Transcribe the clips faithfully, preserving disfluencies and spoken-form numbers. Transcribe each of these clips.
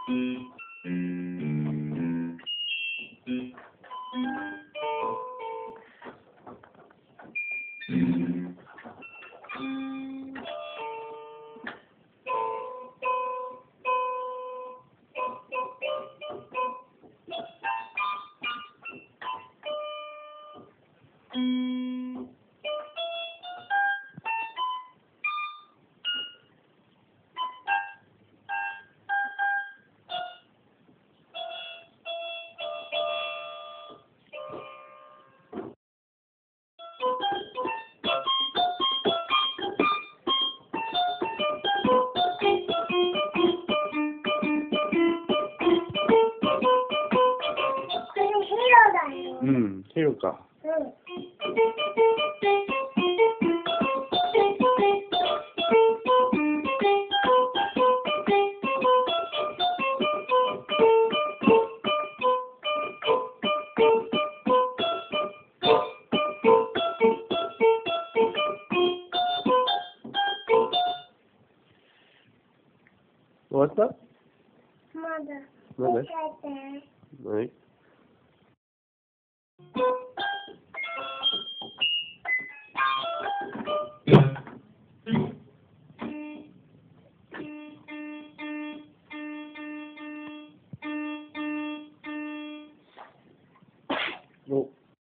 음, 히로가. 응. What's that? Mother. Mother. Look at that. Right. Oh.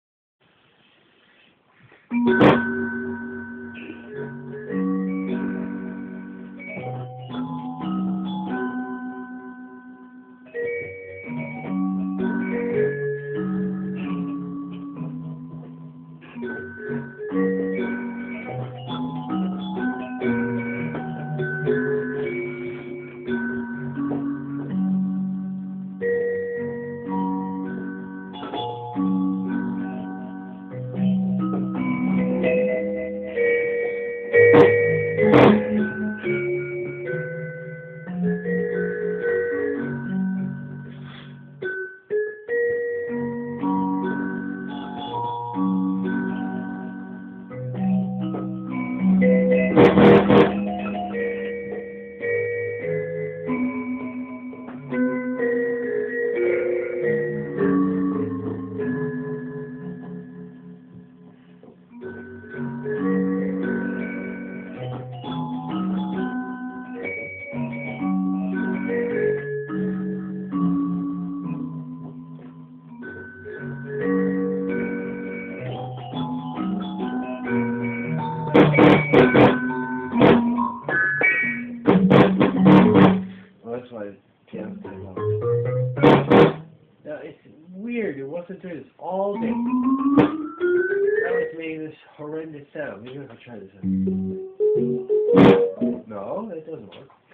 Well, that's why the piano's so long. Now, it's weird. It wasn't doing this all day. Now it's making this horrendous sound. Maybe if I try this out. No, it doesn't work.